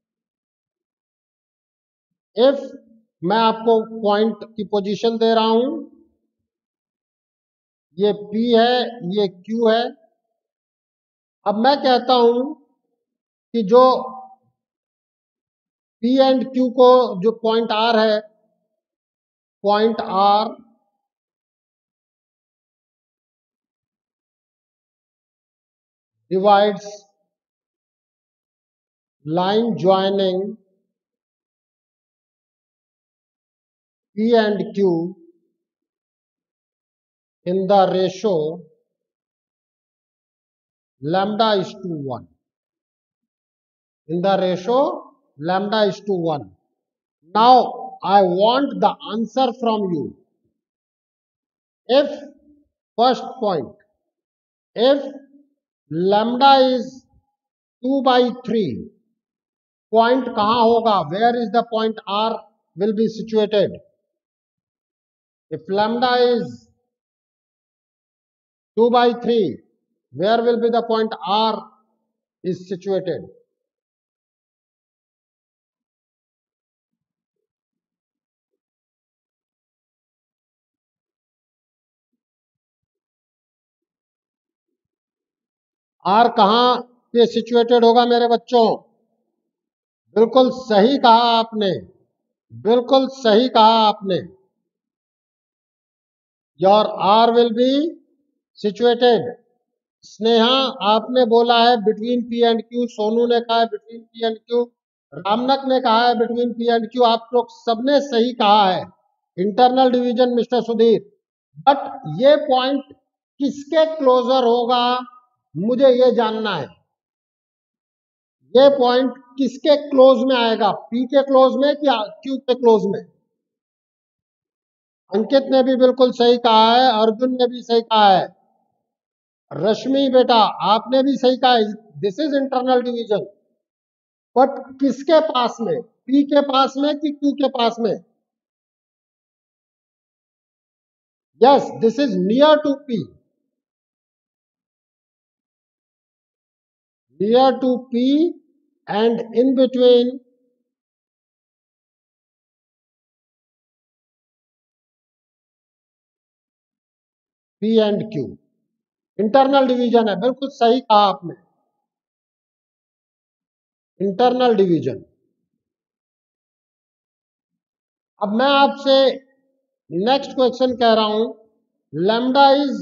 इफ मैं आपको पॉइंट की पोजीशन दे रहा हूं, ये P है, ये Q है. अब मैं कहता हूं कि जो P एंड Q को जो पॉइंट R है, point R divides line joining P and Q in the ratio lambda is to 1. In the ratio lambda is to 1. Now I want the answer from you. If first point, if lambda is 2 by 3, point कहां होगा? Where is the point R will be situated? If lambda is 2 by 3, Where will be the point R is situated? R कहां पे सिचुएटेड होगा मेरे बच्चों? बिल्कुल सही कहा आपने, बिल्कुल सही कहा आपने। Your R will be situated। Sneha आपने बोला है between P and Q, Sonu ने कहा है between P and Q, Ramnak ने कहा है बिटवीन P एंड Q, आप लोग सबने सही कहा है। Internal division mister Sudhir, but ये पॉइंट किसके क्लोजर होगा मुझे ये जानना है। ये पॉइंट किसके क्लोज में आएगा, P के क्लोज में या Q के क्लोज में? अंकित ने भी बिल्कुल सही कहा है, अर्जुन ने भी सही कहा है, रश्मि बेटा आपने भी सही कहा है, this is internal division. But किसके पास में, P के पास में कि Q के पास में? Yes, this is near to P, near to P and in between P and Q। Internal division है, बिल्कुल सही कहा आपने, इंटरनल डिवीजन। अब मैं आपसे नेक्स्ट क्वेश्चन कह रहा हूं, लैम्डा इज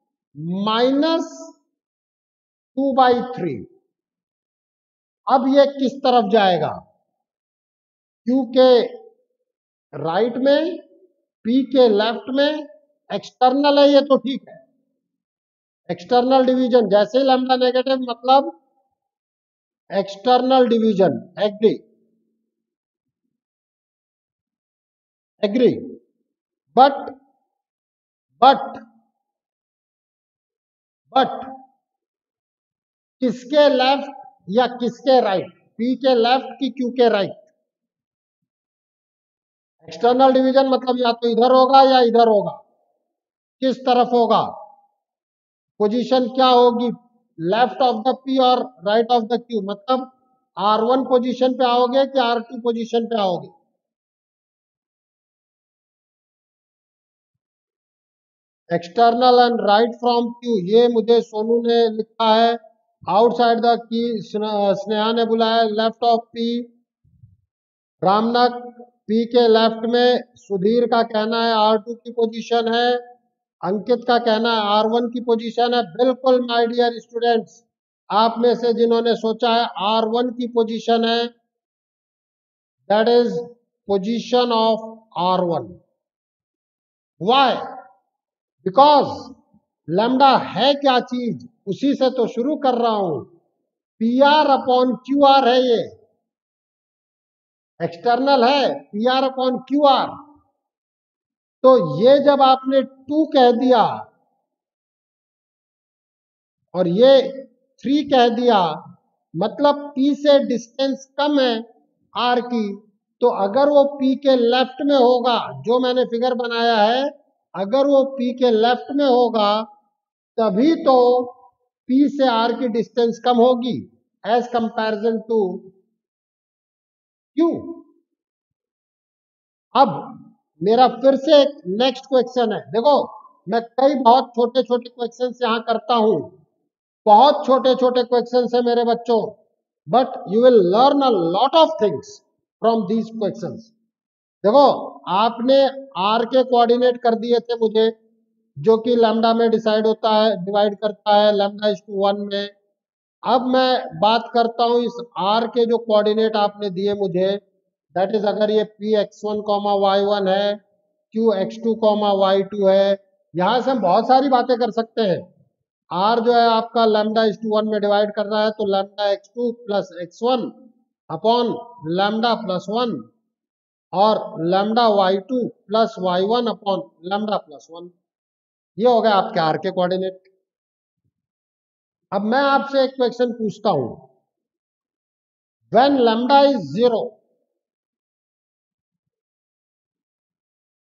-2/3। अब ये किस तरफ जाएगा, Q के राइट में, P के लेफ्ट में? एक्सटर्नल है ये तो ठीक है, एक्सटर्नल डिवीजन जैसे ही लैम्डा नेगेटिव मतलब external division, agree, agree. But but but किसके लेफ्ट या किसके राइट, P के लेफ्ट की Q के राइट? एक्सटर्नल डिवीजन मतलब या तो इधर होगा या इधर होगा, किस तरफ होगा? पोजीशन क्या होगी, लेफ्ट ऑफ द P और राइट ऑफ द Q, मतलब R1 पोजीशन पे आओगे कि R2 पोजीशन पे आओगे? External and right from Q, ये मुझे सोनू ने लिखा है। आउटसाइड द की स्नेहा ने बुलाया left of P, Ramnak P के लेफ्ट में, सुधीर का कहना है R2 की पोजीशन है, अंकित का कहना है R1 की पोजीशन है। बिल्कुल माय डियर स्टूडेंट्स, आप में से जिन्होंने सोचा है R1 की पोजीशन है, that is position of R1। Why? Because lambda है क्या चीज, उसी से तो शुरू कर रहा हूं। PR अपॉन QR है, ये एक्सटर्नल है, PR अपॉन QR। तो ये जब आपने 2 कह दिया और ये 3 कह दिया, मतलब P से डिस्टेंस कम है R की, तो अगर वो P के लेफ्ट में होगा, जो मैंने फिगर बनाया है, अगर वो P के लेफ्ट में होगा तभी तो P से R की डिस्टेंस कम होगी एज कंपैरिजन टू Q। अब मेरा फिर से एक नेक्स्ट क्वेश्चन है, देखो मैं कई बहुत छोटे छोटे क्वेश्चन यहां करता हूं, बहुत छोटे छोटे क्वेश्चन है मेरे बच्चों, but you will learn a lot of things from these question. देखो आपने R के कोऑर्डिनेट कर दिए थे मुझे, जो कि लैम्डा में डिसाइड होता है, डिवाइड करता है λ/1 में। अब मैं बात करता हूं इस R के जो कोऑर्डिनेट आपने दिए मुझे, दैट इज अगर ये Px1, y1 है, Qx2, y2 है, यहां से हम बहुत सारी बातें कर सकते हैं। R जो है आपका λ/1 में डिवाइड कर रहा है, तो λx2 प्लस x1 अपॉन λ+1 और λy2 प्लस y1 अपॉन λ+1, ये हो गया आपके R के कोऑर्डिनेट। अब मैं आपसे एक क्वेश्चन पूछता हूं, when lambda is 0,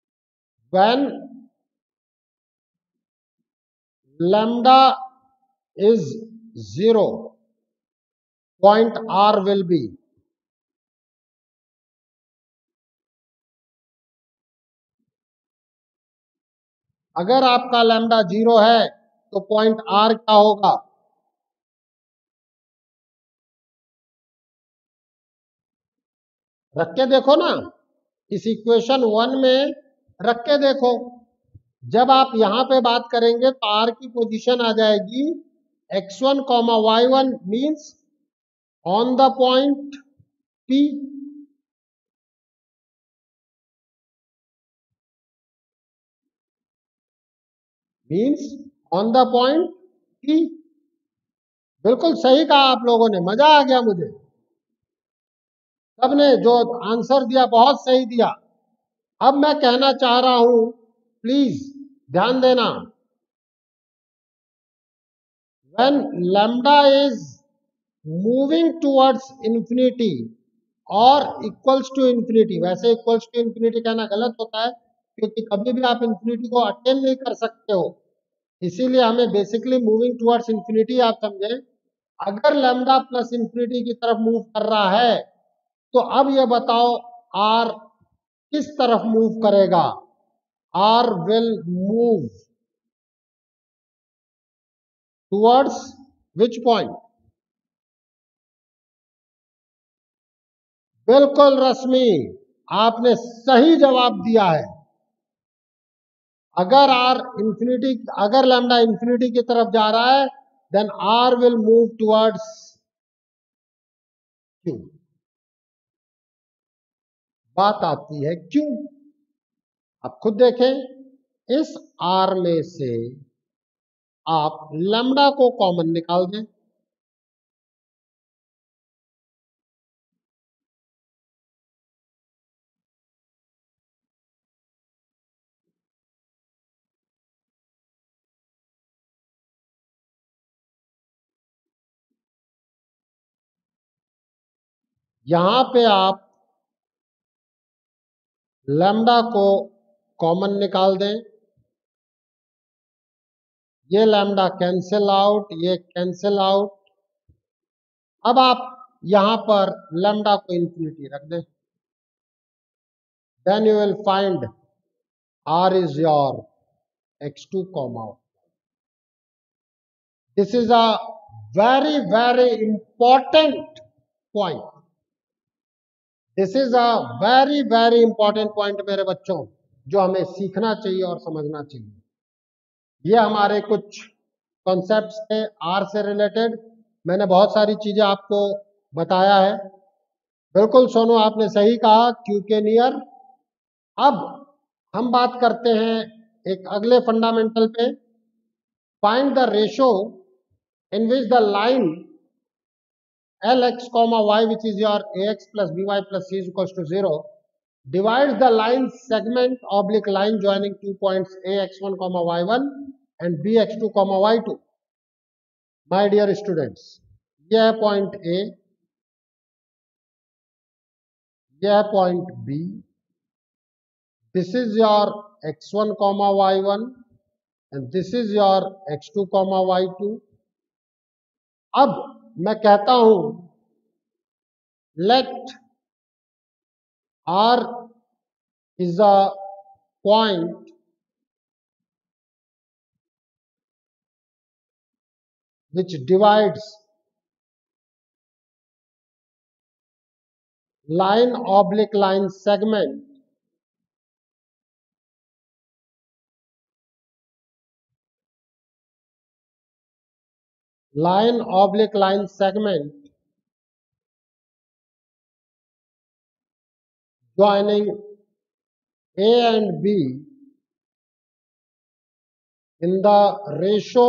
when lambda is 0, point R will be अगर आपका लैम्डा 0 है तो पॉइंट R क्या होगा? रख के देखो ना, इस इक्वेशन 1 में रख के देखो। जब आप यहां पे बात करेंगे तो R की पोजीशन आ जाएगी x1, y1 means on the point P। Means on the point P। बिल्कुल सही कहा आप लोगों ने, मजा आ गया मुझे। सबने जो आंसर दिया बहुत सही दिया। अब मैं कहना चाह रहा हूं, प्लीज ध्यान देना, when lambda is moving towards infinity और इक्वल्स टू इंफिनिटी, वैसे इक्वल्स टू इंफिनिटी कहना गलत होता है क्योंकि कभी भी आप इंफिनिटी को अटेन नहीं कर सकते हो, इसीलिए हमें बेसिकली मूविंग टुवर्ड्स इंफिनिटी आप समझे। अगर लैम्डा प्लस इंफिनिटी की तरफ मूव कर रहा है तो अब ये बताओ आर किस तरफ मूव करेगा? R will move towards which point? बिल्कुल रश्मि, आपने सही जवाब दिया है। अगर लैम्डा इंफिनिटी की तरफ जा रहा है then R will move towards Q. बात आती है क्यों? आप खुद देखें, इस आर में से आप लैम्डा को कॉमन निकाल दें, यहां पे आप लैम्डा को कॉमन निकाल दें, ये लैम्डा कैंसिल आउट, ये कैंसिल आउट। अब आप यहां पर लैम्डा को इंफिनिटी रख दें, then you will find R is your x2, this is a very very important point, this is a very very important point मेरे बच्चों, जो हमें सीखना चाहिए और समझना चाहिए। ये हमारे कुछ कॉन्सेप्ट्स थे आर से रिलेटेड, मैंने बहुत सारी चीजें आपको बताया है। बिल्कुल सोनू, आपने सही कहा, क्यू के नियर। अब हम बात करते हैं एक अगले फंडामेंटल पे, find the ratio in which the line lx comma y, which is your ax plus by plus c is equals to 0, divides the line segment oblique line joining 2 points ax1 comma y1 and bx2 comma y2। my dear students, यह है पॉइंट a, यह है point b, this is your x1 comma y1 and this is your x2 comma y2। अब मैं कहता हूं let R is a point which divides line oblique line segment joining A and B in the ratio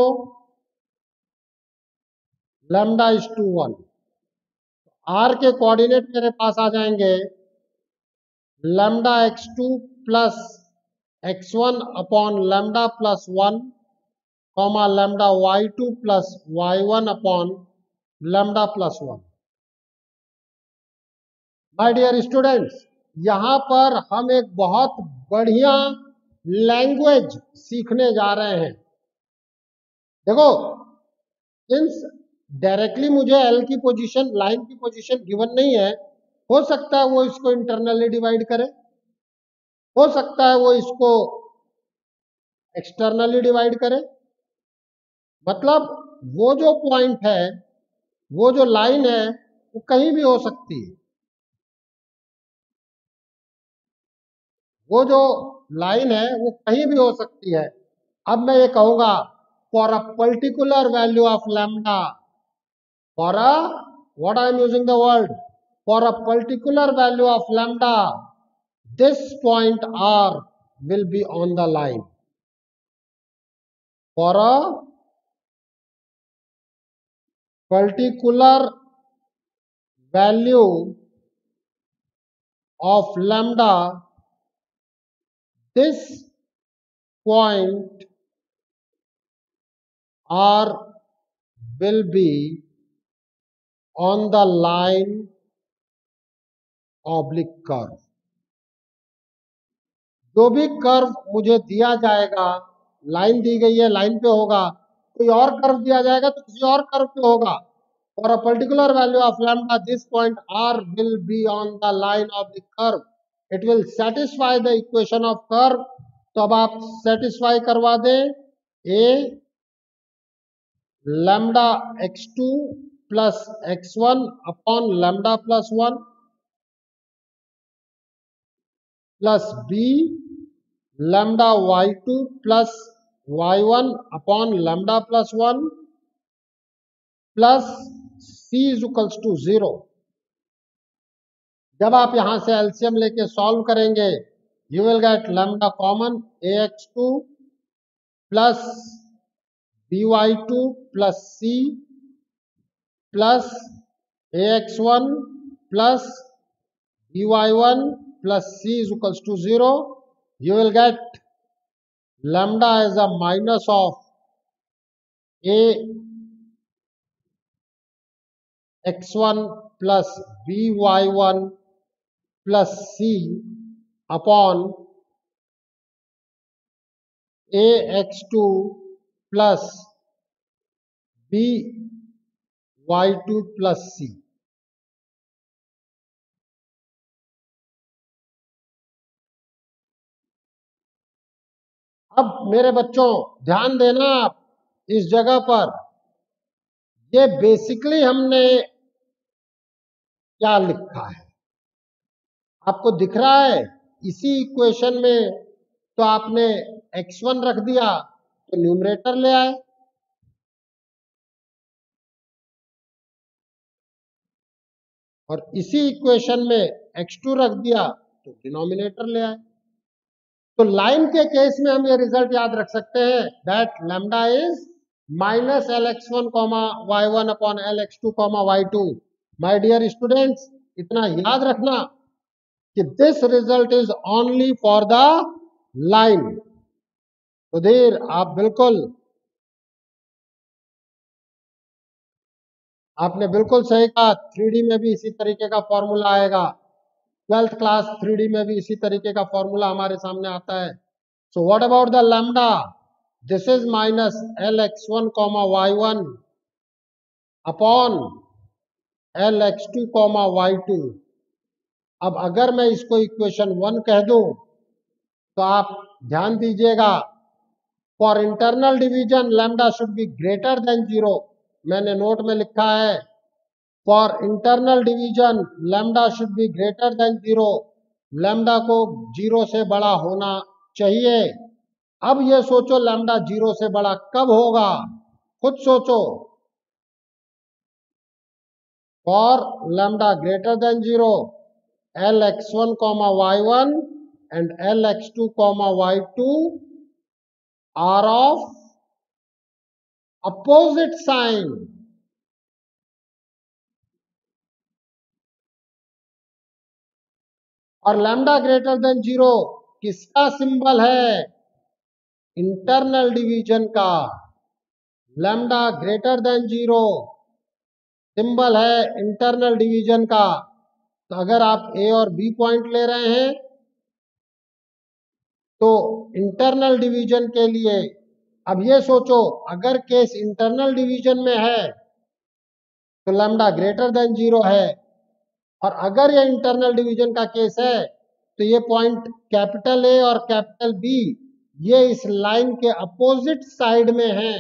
lambda is to 1। R के कोऑर्डिनेट मेरे पास आ जाएंगे lambda x2 plus x1 upon lambda plus 1 comma lambda y2 plus y1 upon lambda plus 1। My dear students, यहां पर हम एक बहुत बढ़िया लैंग्वेज सीखने जा रहे हैं। देखो, सिंस डायरेक्टली मुझे एल की पोजीशन, लाइन की पोजीशन गिवन नहीं है, हो सकता है वो इसको इंटरनली डिवाइड करे, हो सकता है वो इसको एक्सटर्नली डिवाइड करे। मतलब वो जो पॉइंट है, वो जो लाइन है, वो कहीं भी हो सकती है। वो जो लाइन है वो कहीं भी हो सकती है। अब मैं ये कहूंगा for a particular value of lambda, for a what I am using the word, for a particular value of lambda this point R will be on the line. For a particular value of lambda, this point R will be on the line oblique curve. जो भी कर्व मुझे दिया जाएगा, लाइन दी गई है, लाइन पे होगा, कोई और कर्व दिया जाएगा तो किसी और कर्व पे होगा। For a particular value of lambda, this point R will be on the line of the curve. It will satisfy the equation of curve. तो अब आप satisfy करवा दें a lambda x2 plus x1 upon lambda plus 1 plus b lambda y2 plus y1 upon lambda plus 1 plus c is equals to 0. जब आप यहां से एलसीएम लेके सॉल्व करेंगे, you will get lambda common ax2 plus by2 plus c plus ax1 plus by1 plus c is equals to 0. You will get lambda as a minus of a x1 plus by1 plus c upon a x2 plus by2 plus c. अब मेरे बच्चों ध्यान देना आप इस जगह पर, ये बेसिकली हमने क्या लिखा है आपको दिख रहा है। इसी इक्वेशन में तो आपने x1 रख दिया तो न्यूमरेटर ले आए, और इसी इक्वेशन में x2 रख दिया तो डिनोमिनेटर ले आए। तो लाइन के केस में हम ये रिजल्ट याद रख सकते हैं that lambda is minus lx1 y1 upon lx2 y2। My dear students, इतना याद रखना कि this result is only for the line. Sudhir आप बिल्कुल, आपने बिल्कुल सही कहा, 3D में भी इसी तरीके का फॉर्मूला आएगा। 12th क्लास 3D में भी इसी तरीके का फॉर्मूला हमारे सामने आता है। So what about the lambda? This is minus lx1 y1 upon lx2 y2। अब अगर मैं इसको इक्वेशन 1 कह दूं तो आप ध्यान दीजिएगा, for internal division lambda should be greater than 0। मैंने नोट में लिखा है for internal division lambda should be greater than 0। Lambda को 0 से बड़ा होना चाहिए। अब ये सोचो लैम्डा 0 से बड़ा कब होगा, खुद सोचो। For lambda greater than 0, lx1 y1 and lx2 y2 are of opposite sign। और लैम्डा ग्रेटर देन 0 किसका सिंबल है? इंटरनल डिवीजन का। लैम्डा ग्रेटर देन 0 सिंबल है इंटरनल डिवीजन का। तो अगर आप ए और बी पॉइंट ले रहे हैं तो इंटरनल डिवीजन के लिए अब ये सोचो, अगर केस इंटरनल डिवीजन में है तो लैम्डा ग्रेटर देन 0 है, और अगर ये इंटरनल डिवीजन का केस है तो ये पॉइंट कैपिटल ए और कैपिटल बी ये इस लाइन के अपोजिट साइड में है।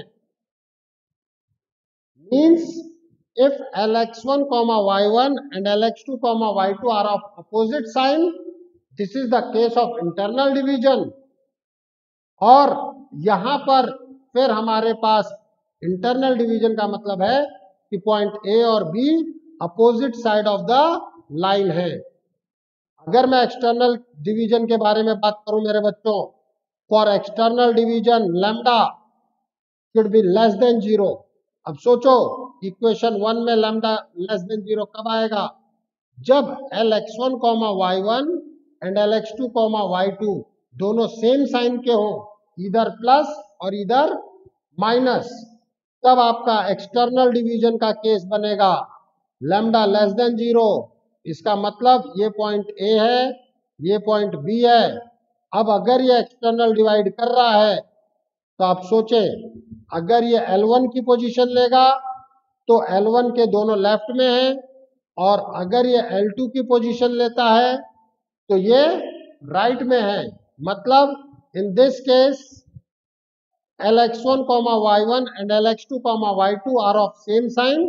Means if lx1 comma y1 and lx2 comma y2 are of opposite sign, this is the case of internal division। और यहां पर फिर हमारे पास इंटरनल डिवीजन का मतलब है कि पॉइंट ए और B opposite side of the line है। अगर मैं एक्सटर्नल डिवीजन के बारे में बात करूं मेरे बच्चों, for external division lambda should be less than 0। अब सोचो, इक्वेशन 1 में लैम्डा लेस देन 0 कब आएगा? जब lx1 y1 and lx2 y2 दोनों सेम साइन के हो, इधर प्लस और इधर माइनस, तब आपका एक्सटर्नल डिवीजन का केस बनेगा लैम्डा लेस देन 0। इसका मतलब ये पॉइंट ए है, ये पॉइंट बी है। अब अगर ये एक्सटर्नल डिवाइड कर रहा है तो आप सोचें, अगर ये L1 की पोजीशन लेगा तो L1 के दोनों लेफ्ट में है, और अगर ये L2 की पोजीशन लेता है तो ये राइट में है। मतलब in this case lx1 y1 and lx2 y2 are of same sign,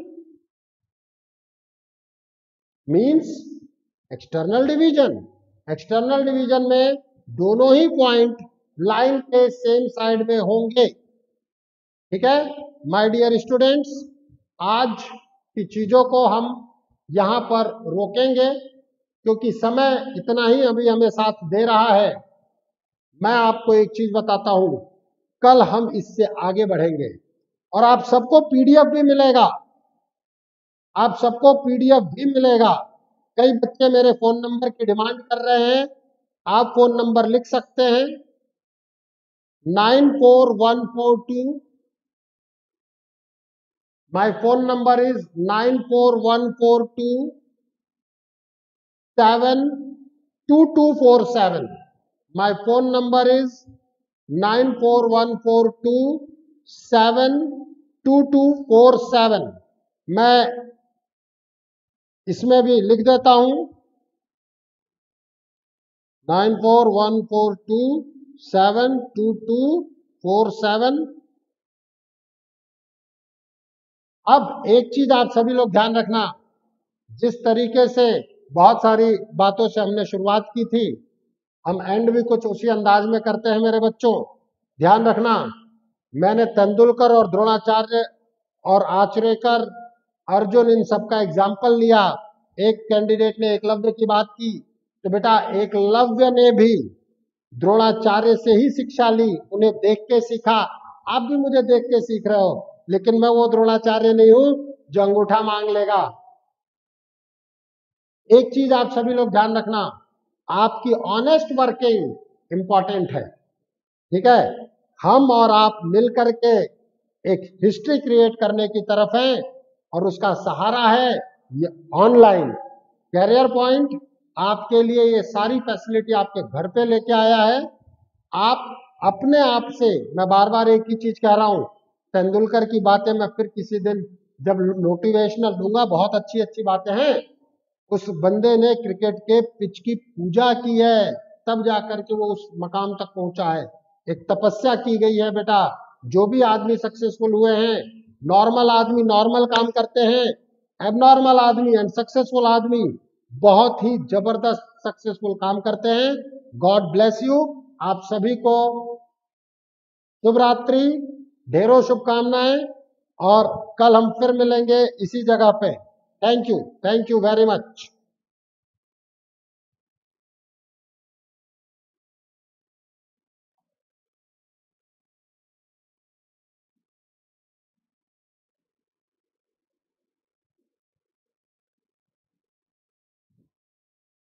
means external division. External division में दोनों ही पॉइंट लाइन के सेम साइड में होंगे। ठीक है माय डियर स्टूडेंट्स, आज की चीजों को हम यहां पर रोकेंगे क्योंकि समय इतना ही अभी हमें साथ दे रहा है। मैं आपको एक चीज बताता हूं, कल हम इससे आगे बढ़ेंगे और आप सबको पीडीएफ भी मिलेगा, आप सबको पीडीएफ भी मिलेगा। कई बच्चे मेरे फोन नंबर की डिमांड कर रहे हैं, आप फोन नंबर लिख सकते हैं 94142। My phone number is 94142 72247। My phone number is 94142 72247। मैं इसमें भी लिख देता हूं 94142 72247। अब एक चीज आप सभी लोग ध्यान रखना, जिस तरीके से बहुत सारी बातों से हमने शुरुआत की थी, हम एंड भी कुछ उसी अंदाज में करते हैं मेरे बच्चों। ध्यान रखना, मैंने तेंदुलकर और द्रोणाचार्य और आचरेकर, अर्जुन, इन सबका एग्जाम्पल लिया। एक कैंडिडेट ने एकलव्य की बात की, तो बेटा एकलव्य ने भी द्रोणाचार्य से ही शिक्षा ली, उन्हें देख के सीखा। आप भी मुझे देख के सीख रहे हो, लेकिन मैं वो द्रोणाचार्य नहीं हूं जो अंगूठा मांग लेगा। एक चीज आप सभी लोग ध्यान रखना, आपकी ऑनेस्ट वर्किंग इंपॉर्टेंट है। ठीक है, हम और आप मिलकर के एक हिस्ट्री क्रिएट करने की तरफ हैं और उसका सहारा है ये ऑनलाइन कैरियर पॉइंट। आपके लिए ये सारी फैसिलिटी आपके घर पे लेके आया है। आप अपने आप से, मैं बार बार एक ही चीज कह रहा हूं, तेंदुलकर की बातें मैं फिर किसी दिन जब मोटिवेशनल दूंगा, बहुत अच्छी अच्छी बातें हैं। उस बंदे ने क्रिकेट के पिच की पूजा की है, तब जाकर के वो उस मकाम तक पहुंचा है। एक तपस्या की गई है बेटा। जो भी आदमी सक्सेसफुल हुए हैं, नॉर्मल आदमी नॉर्मल काम करते हैं, एबनॉर्मल आदमी, अनसक्सेसफुल आदमी बहुत ही जबरदस्त सक्सेसफुल काम करते हैं। God bless you. आप सभी को शुभ रात्रि, ढेरों शुभकामनाएं, और कल हम फिर मिलेंगे इसी जगह पे। Thank you very much.